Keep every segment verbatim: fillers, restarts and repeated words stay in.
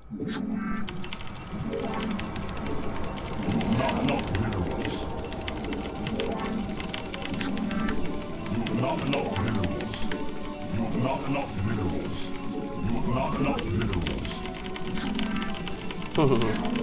Not enough minerals. You've not enough minerals. You've not enough minerals. You've not enough minerals. You've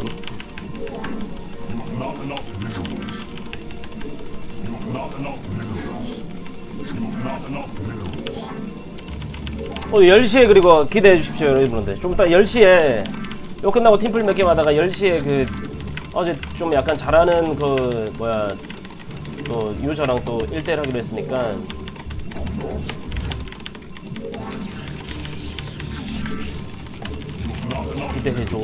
not enough minerals. You've not enough minerals. You've not enough minerals. 오늘 열 시에 그리고 기대해 주십시오 여러분들. 좀 이따 열 시에 요 끝나고 팀플 몇 게임 하다가 열 시에 그 어제 좀 약간 잘하는 그 뭐야 또 유저랑 또 일 대일 하기로 했으니까 기대해줘.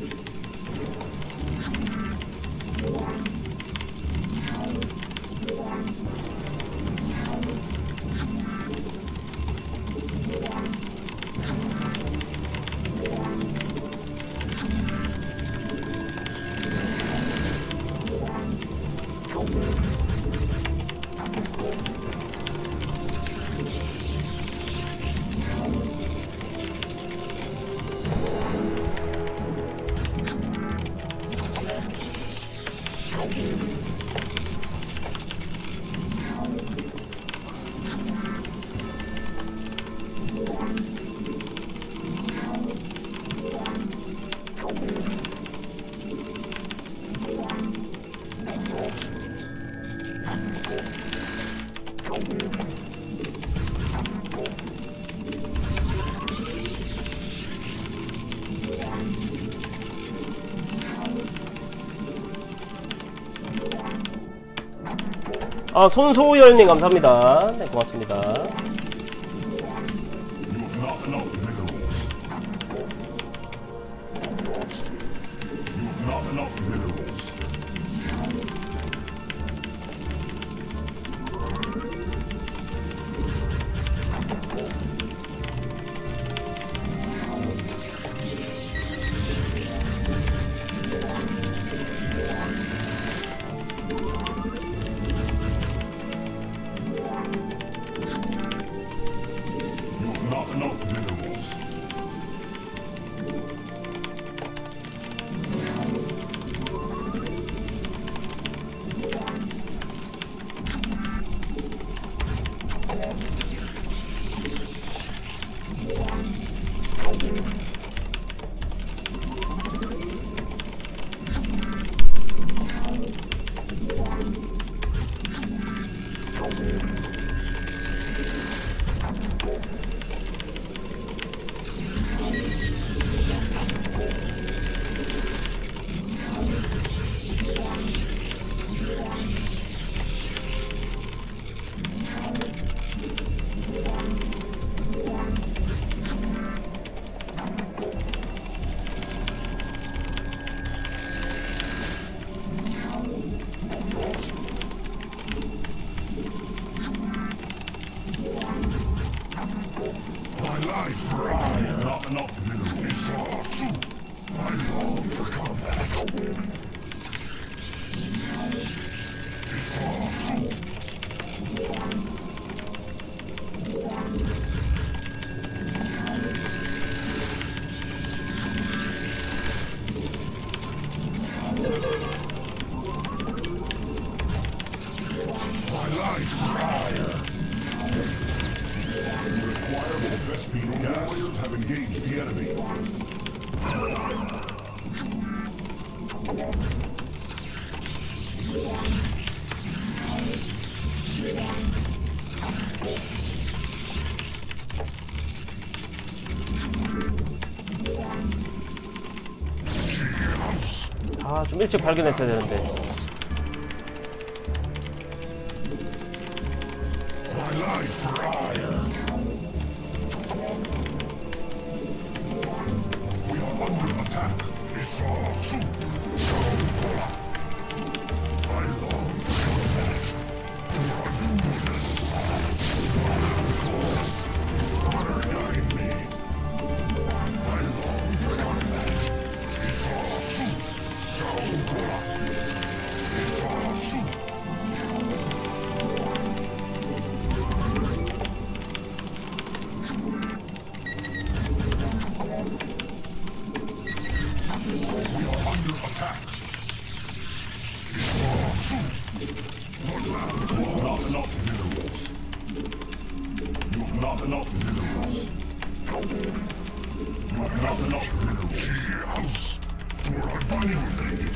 아, 손소열님 감사합니다. 네, 고맙습니다. 아, 좀 일찍 발견했어야 되는데. attack. Not enough minerals. You have not enough minerals. You have not enough minerals. House. Violate.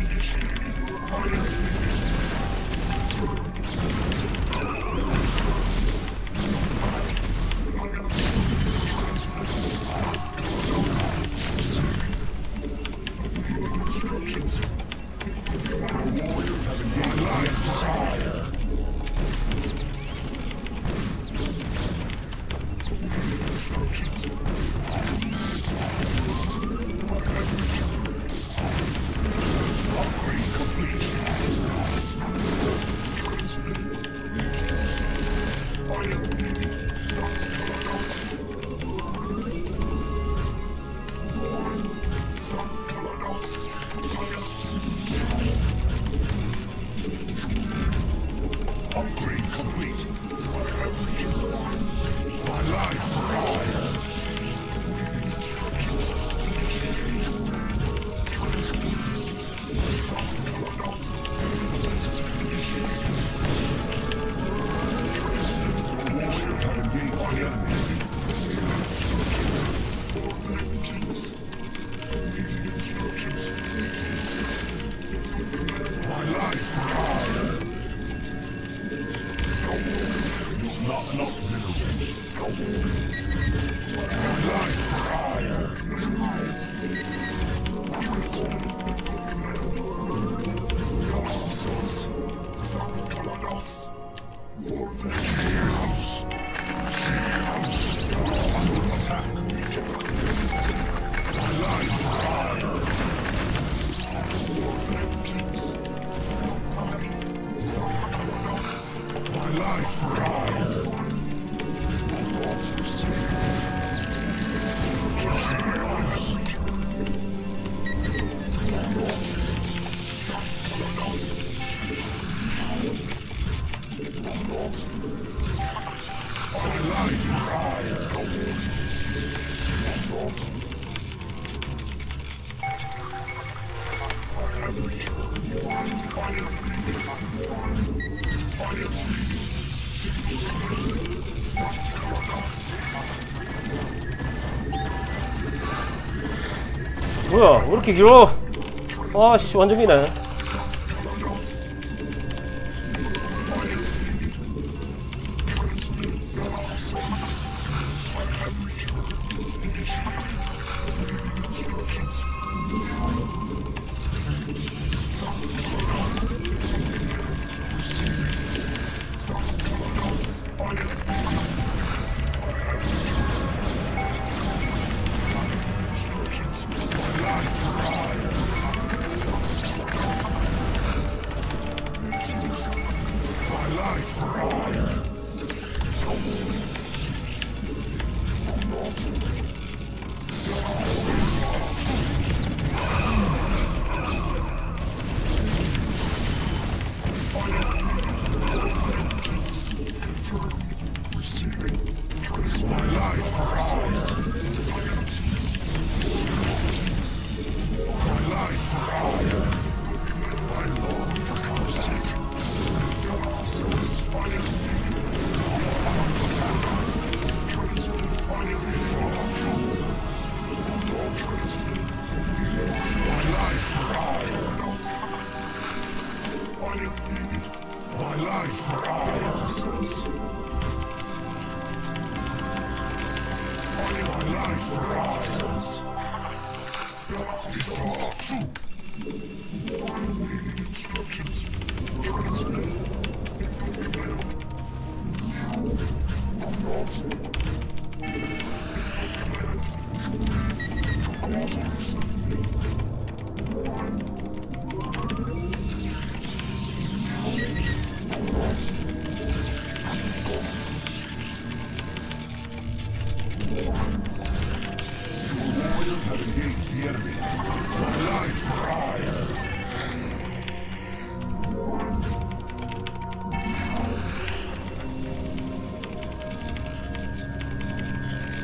뭐야 왜 이렇게 길어? 아씨 완전 기네.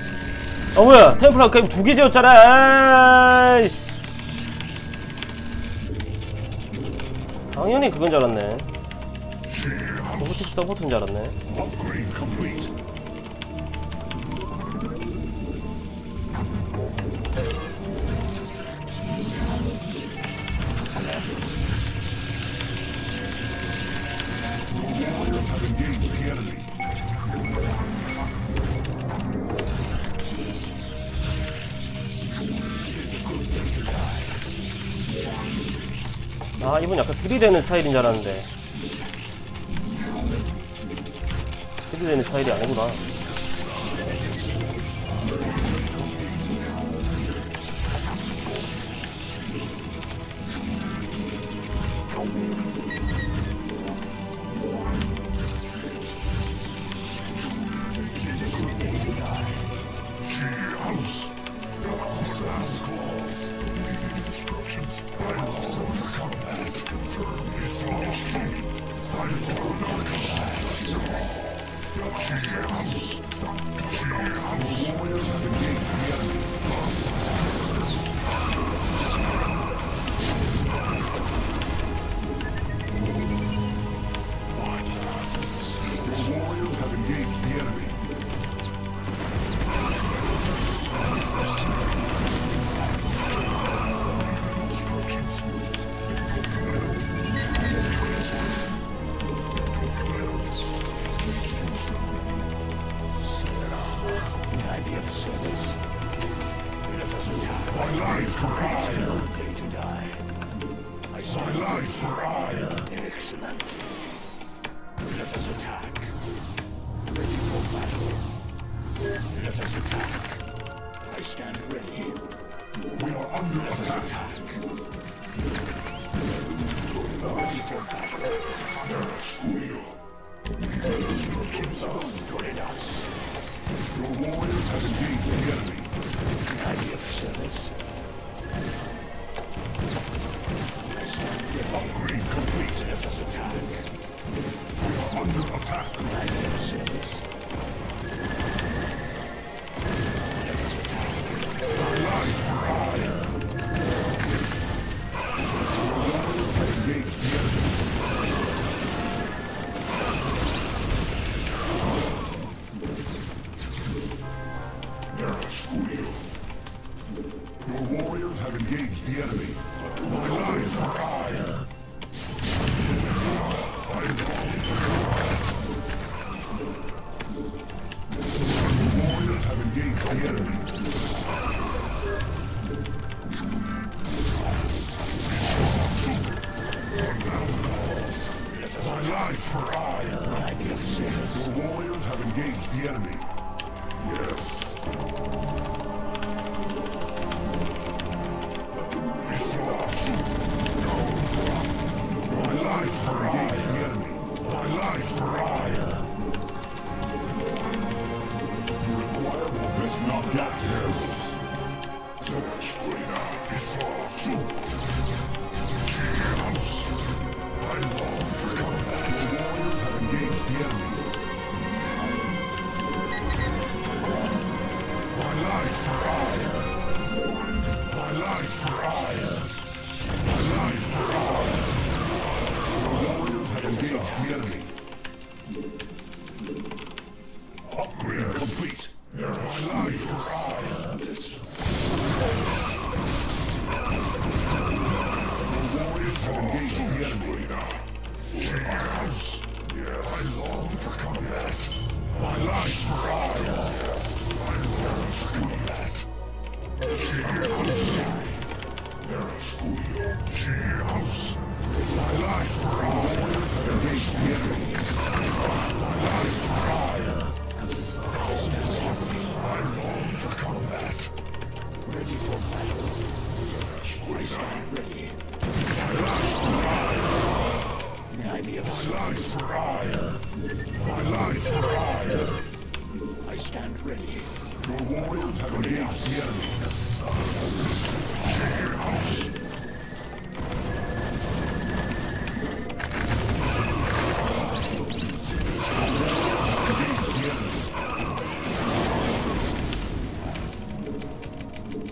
아 뭐야 템플 아까 두 개 지었잖아. 아이씨. 당연히 그건 줄 알았네. 로보틱 서포트인 줄 알았네. Upgrade complete. Your warriors have engaged the enemy. 아, 이분 약간 들이대는 스타일인 줄 알았는데 들이대는 스타일이 아니구나.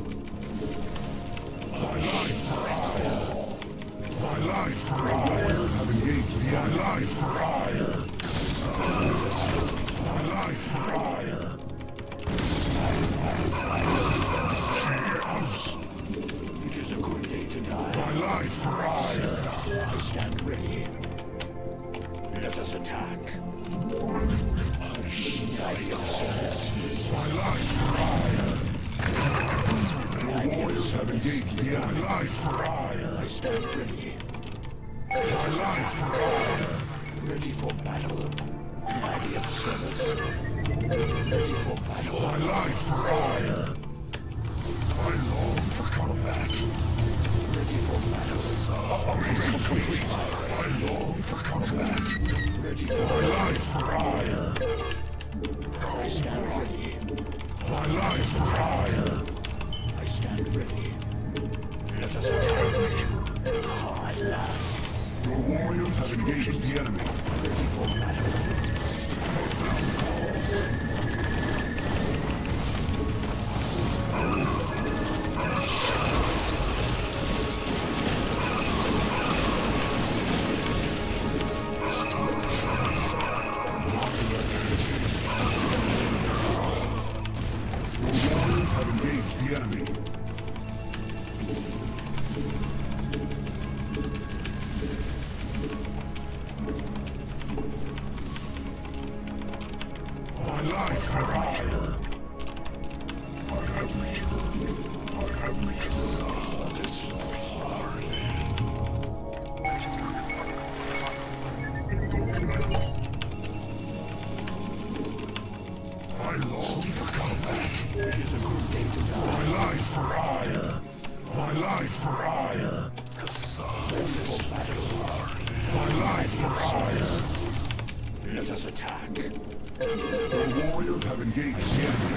My life for My life for hire. My life for hire. It is a good day to die. My life for hire. I stand ready. Let us attack. I give service. My life for hire. The warriors have engaged the enemy. My life for hire. I stand ready. My life for hire. Ready for battle. I give service. Ready for battle. My life for hire. I long for combat. Ready for battle. Ready for fire. I long for combat. Ready for my life for hire. I stand ready. My life for hire. I stand ready. Let us attack. Oh, at last. Your warriors have engaged the enemy. Ready for battle. The enemy. My life for hire. I have returned. I have returned. I long for combat. It is a good day to die. My life for hire. My life for hire. Ready for battle. My life for hire. Let us attack. The warriors have engaged the enemy.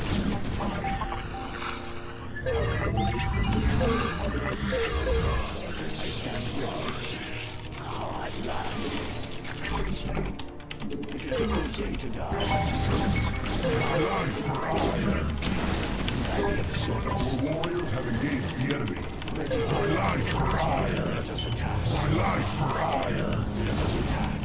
I stand ready. Oh, at last. It is a good day to die. My life for hire. The warriors have engaged the enemy. Ready for my life for hire. Let us attack. My life for hire. Let us attack.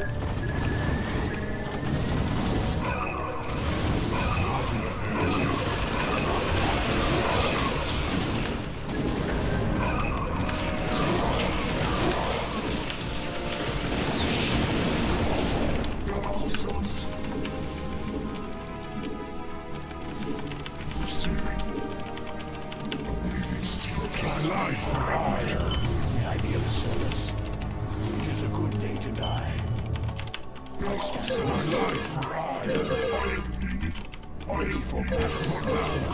My life for hire. May I be of service. It is a good day to die. I stand my life for hire. Ready for battle.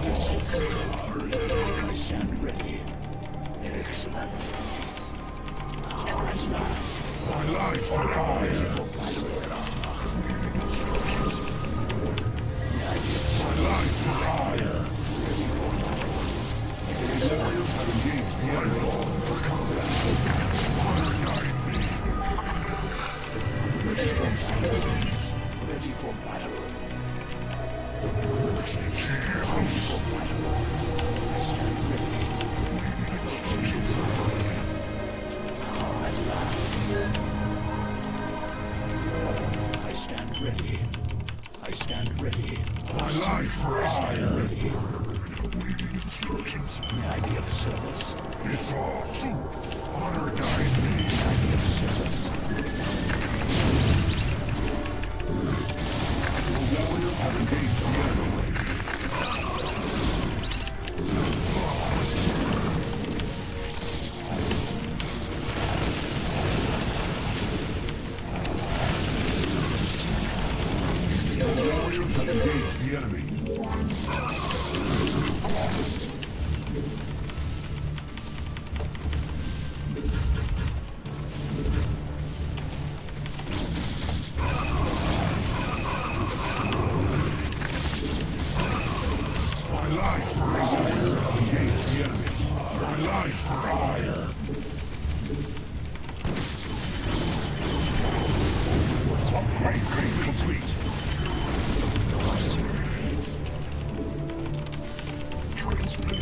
I stand ready. Excellent. Oh, at last. My life for hire. Ready for battle. My life for hire. Ready for battle. The warriors have engaged the enemy. For combat. Honor guide me. Ready for battle. Ready for battle. Ready for battle. I stand ready. Oh, at last. I stand ready. I stand ready. My life for hire. Ready. Instructions. May I be of service? It's all true. Honor guide me. May I be of service? The warriors have engaged the enemy. The warriors have engaged the enemy. My life for hire. Engage the enemy. My life for hire. Upgrade grade complete. Transmit.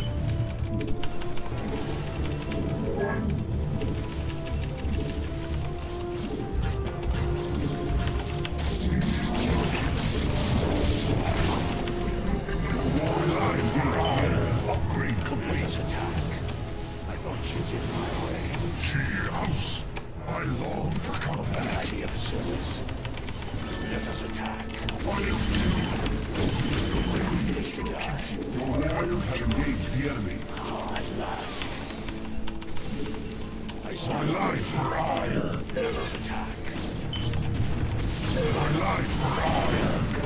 House. I long for combat. Be of service. Let us attack. Your warriors have engaged the enemy. Ah, at last. I saw my life for hire. Let us attack. My life for hire.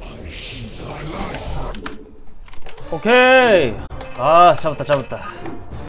오케이. 아, 잡았다, 잡았다.